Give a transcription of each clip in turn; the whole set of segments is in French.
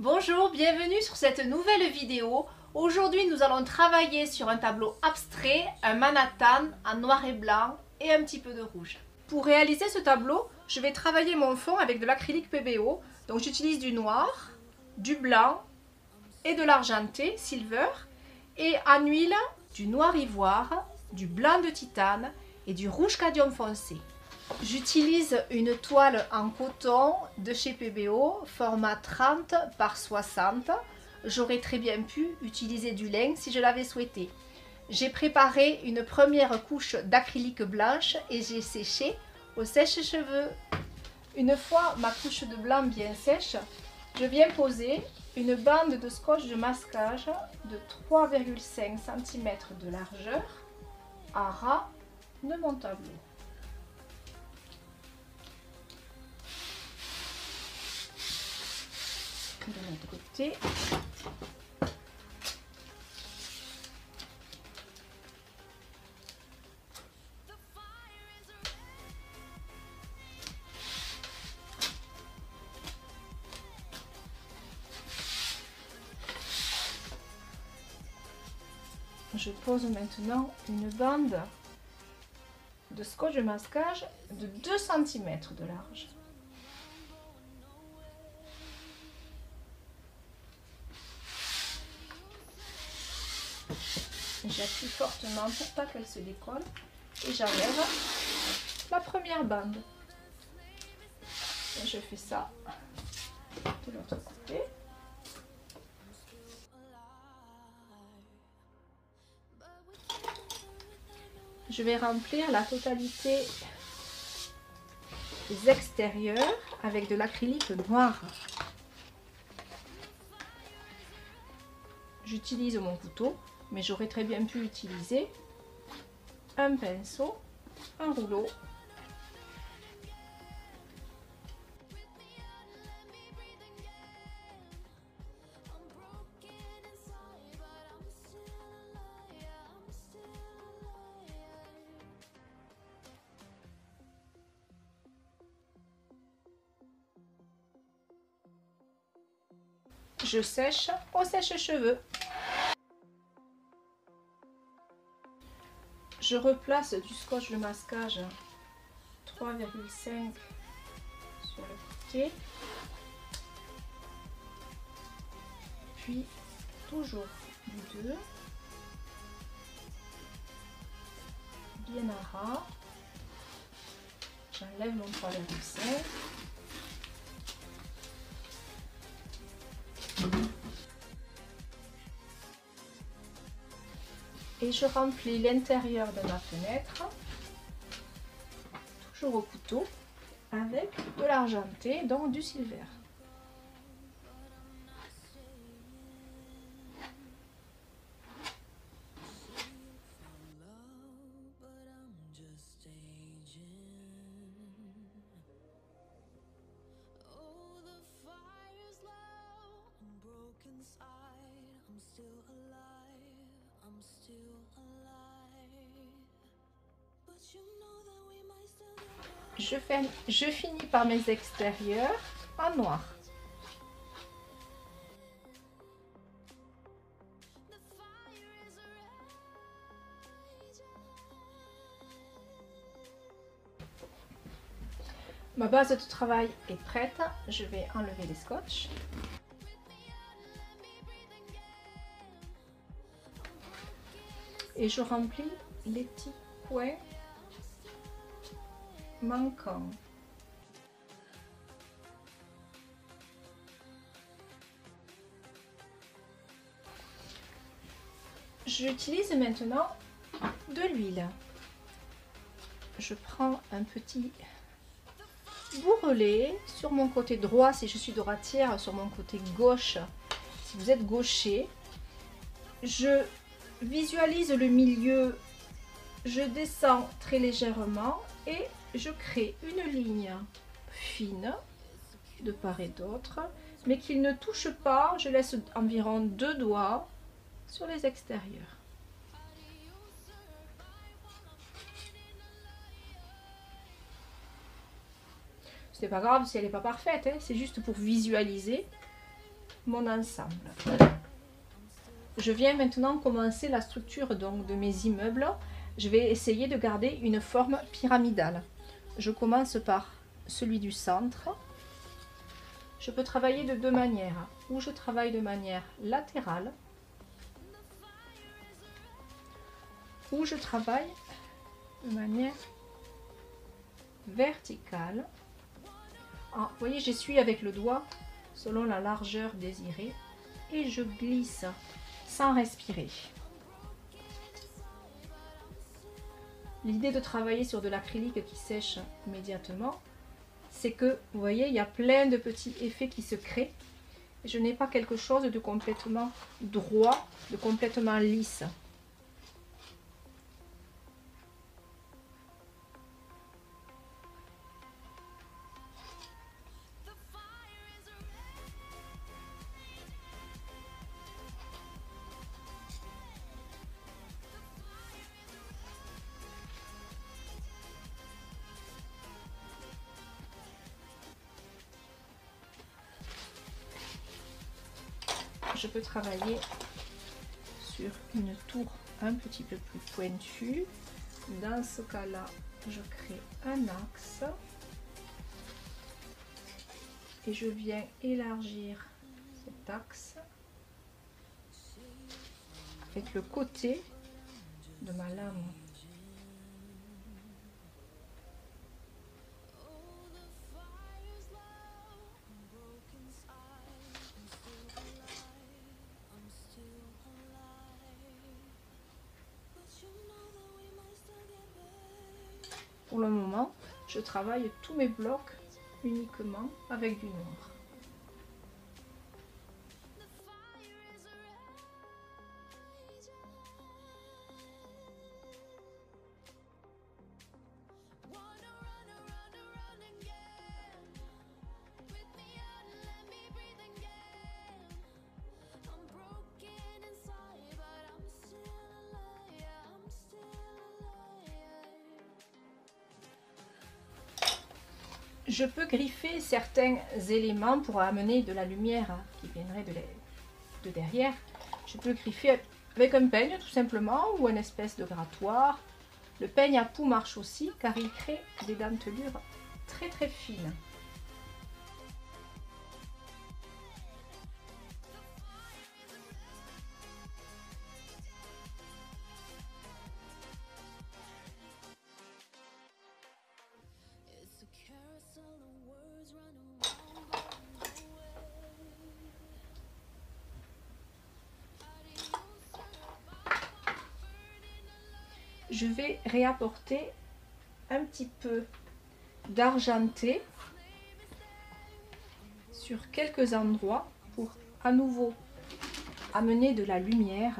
Bonjour, bienvenue sur cette nouvelle vidéo. Aujourd'hui nous allons travailler sur un tableau abstrait, un Manhattan en noir et blanc et un petit peu de rouge. Pour réaliser ce tableau, je vais travailler mon fond avec de l'acrylique PBO. Donc j'utilise du noir, du blanc et de l'argenté, silver, et en huile, du noir ivoire, du blanc de titane et du rouge cadmium foncé. J'utilise une toile en coton de chez PBO, format 30 par 60. J'aurais très bien pu utiliser du lin si je l'avais souhaité. J'ai préparé une première couche d'acrylique blanche et j'ai séché au sèche-cheveux. Une fois ma couche de blanc bien sèche, je viens poser une bande de scotch de masquage de 3,5 cm de largeur à ras de mon tableau. De l'autre côté. Je pose maintenant une bande de scotch de masquage de 2 cm de large. J'appuie fortement pour pas qu'elle se décolle et j'enlève la première bande. Et je fais ça de l'autre côté. Je vais remplir la totalité des extérieurs avec de l'acrylique noir. J'utilise mon couteau, mais j'aurais très bien pu utiliser un pinceau, un rouleau. Je sèche au sèche-cheveux. Je replace du scotch de masquage 3,5 sur le côté. Puis toujours du 2. Bien à ras. J'enlève mon 3,5. Et je remplis l'intérieur de ma fenêtre, toujours au couteau, avec de l'argenté, donc du silver. Je finis par mes extérieurs en noir. Ma base de travail est prête. Je vais enlever les scotch. Et je remplis les petits coins manquants. J'utilise maintenant de l'huile. Je prends un petit bourrelet sur mon côté droit si je suis droitière, sur mon côté gauche si vous êtes gaucher. Je visualise le milieu, je descends très légèrement et je crée une ligne fine de part et d'autre, mais qu'il ne touche pas. Je laisse environ 2 doigts sur les extérieurs. C'est pas grave si elle n'est pas parfaite, hein, c'est juste pour visualiser mon ensemble. Je viens maintenant commencer la structure donc de mes immeubles. Je vais essayer de garder une forme pyramidale. Je commence par celui du centre. Je peux travailler de deux manières, ou je travaille de manière latérale, ou je travaille de manière verticale. Alors, vous voyez, j'essuie avec le doigt selon la largeur désirée et je glisse sans respirer. L'idée de travailler sur de l'acrylique qui sèche immédiatement, c'est que, vous voyez, il y a plein de petits effets qui se créent. Je n'ai pas quelque chose de complètement droit, de complètement lisse. Je peux travailler sur une tour un petit peu plus pointue. Dans ce cas-là, je crée un axe et je viens élargir cet axe avec le côté de ma lame. Pour le moment, je travaille tous mes blocs uniquement avec du noir. Je peux griffer certains éléments pour amener de la lumière qui viendrait de derrière. Je peux griffer avec un peigne tout simplement ou une espèce de grattoir. Le peigne à poux marche aussi car il crée des dentelures très très fines. Je vais réapporter un petit peu d'argenté sur quelques endroits pour à nouveau amener de la lumière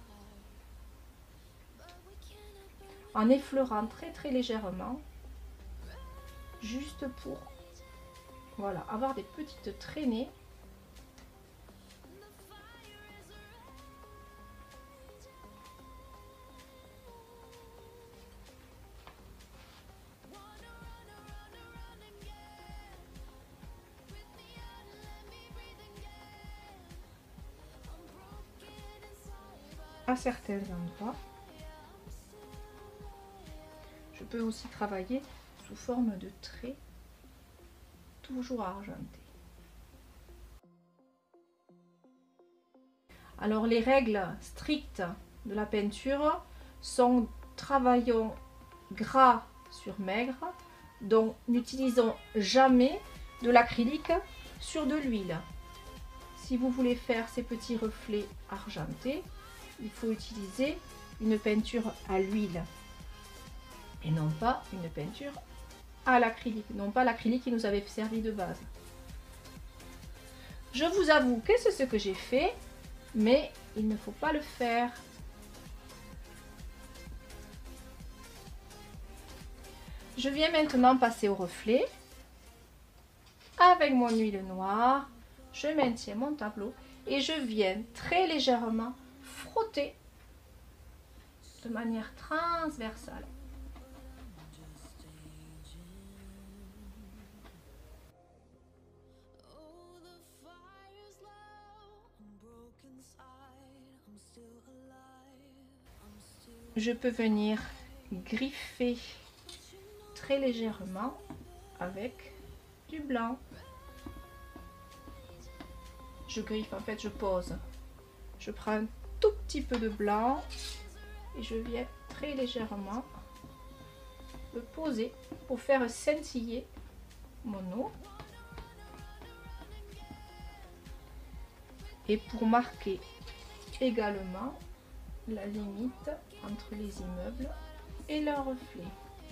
en effleurant très très légèrement, juste pour voilà, avoir des petites traînées. À certains endroits. Je peux aussi travailler sous forme de traits, toujours argentés. Alors les règles strictes de la peinture sont travaillons gras sur maigre, donc n'utilisons jamais de l'acrylique sur de l'huile. Si vous voulez faire ces petits reflets argentés, il faut utiliser une peinture à l'huile et non pas une peinture à l'acrylique, non pas l'acrylique qui nous avait servi de base. Je vous avoue que c'est ce que j'ai fait, mais il ne faut pas le faire. Je viens maintenant passer au reflet. Avec mon huile noire, je maintiens mon tableau et je viens très légèrement frotter de manière transversale. je peux venir griffer très légèrement avec du blanc. Je griffe, en fait je pose. Je prends un tout petit peu de blanc et je viens très légèrement le poser pour faire scintiller mon eau. Et pour marquer également la limite entre les immeubles et leurs reflets.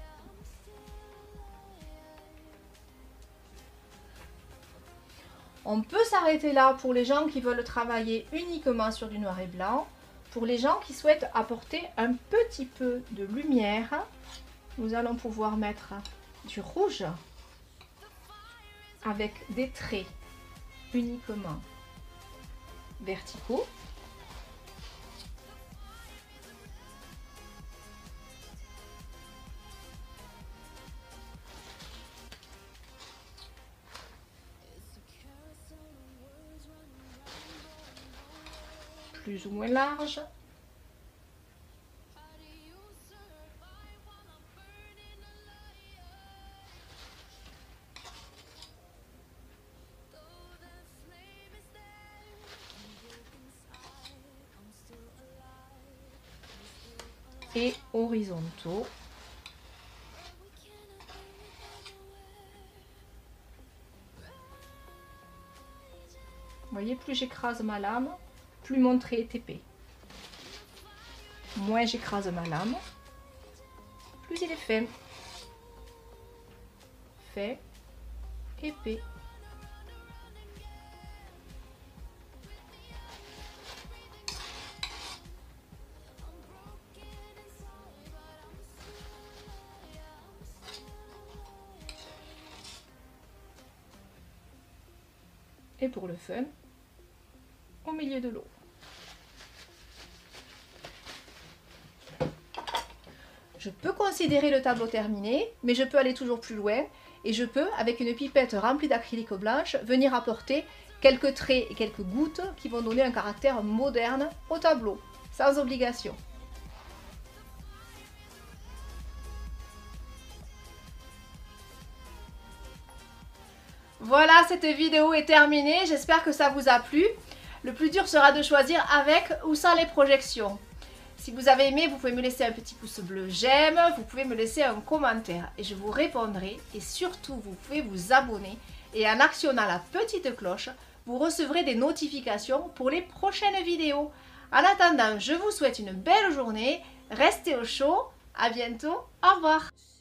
On peut s'arrêter là pour les gens qui veulent travailler uniquement sur du noir et blanc. Pour les gens qui souhaitent apporter un petit peu de lumière, nous allons pouvoir mettre du rouge avec des traits uniquement verticaux. Plus ou moins large. Et horizontaux. Vous voyez, plus j'écrase ma lame, plus mon trait est épais. Moins j'écrase ma lame, plus il est fin. Fin, épais. Et pour le fun, au milieu de l'eau. Je peux considérer le tableau terminé, mais je peux aller toujours plus loin et je peux, avec une pipette remplie d'acrylique blanche, venir apporter quelques traits et quelques gouttes qui vont donner un caractère moderne au tableau, sans obligation. Voilà, cette vidéo est terminée, j'espère que ça vous a plu. Le plus dur sera de choisir avec ou sans les projections. Si vous avez aimé, vous pouvez me laisser un petit pouce bleu j'aime, vous pouvez me laisser un commentaire et je vous répondrai. Et surtout, vous pouvez vous abonner et en actionnant la petite cloche, vous recevrez des notifications pour les prochaines vidéos. En attendant, je vous souhaite une belle journée, restez au chaud, à bientôt, au revoir.